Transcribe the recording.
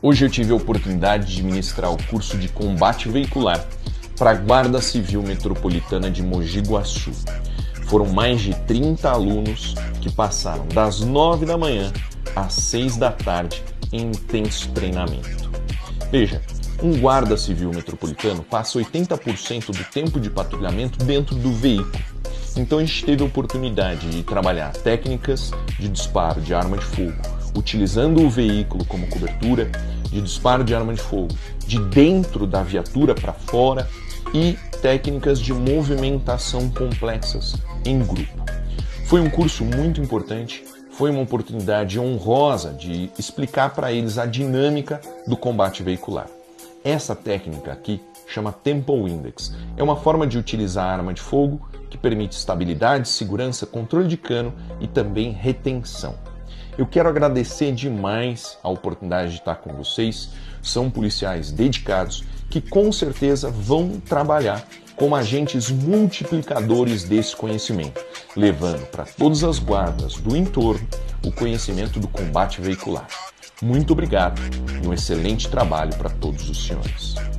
Hoje eu tive a oportunidade de ministrar o curso de combate veicular para a Guarda Civil Metropolitana de Mogi Guaçu. Foram mais de 30 alunos que passaram das 9 da manhã às 6 da tarde em intenso treinamento. Veja, um guarda civil metropolitano passa 80% do tempo de patrulhamento dentro do veículo. Então a gente teve a oportunidade de trabalhar técnicas de disparo de arma de fogo, utilizando o veículo como cobertura, de disparo de arma de fogo de dentro da viatura para fora e técnicas de movimentação complexas em grupo. Foi um curso muito importante, foi uma oportunidade honrosa de explicar para eles a dinâmica do combate veicular. Essa técnica aqui chama Tempo Index. É uma forma de utilizar a arma de fogo que permite estabilidade, segurança, controle de cano e também retenção. Eu quero agradecer demais a oportunidade de estar com vocês. São policiais dedicados que com certeza vão trabalhar como agentes multiplicadores desse conhecimento, levando para todas as guardas do entorno o conhecimento do combate veicular. Muito obrigado e um excelente trabalho para todos os senhores.